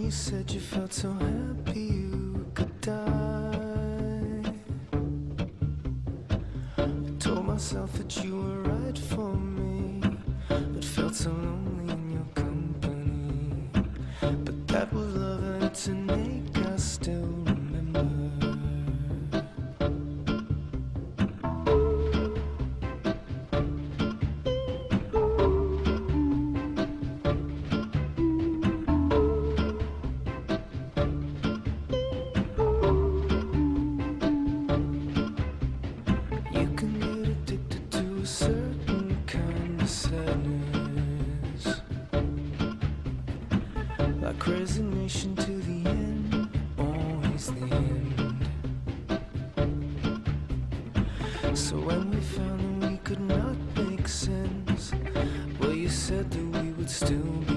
you said you felt so happy you could die. I told myself that you were right for me, but felt so lonely in your company. But that was love and it's an ache I still remember. You can get addicted to a certain kind of sadness, like resignation to the end, always the end. So when we found that we could not make sense, well, you said that we would still be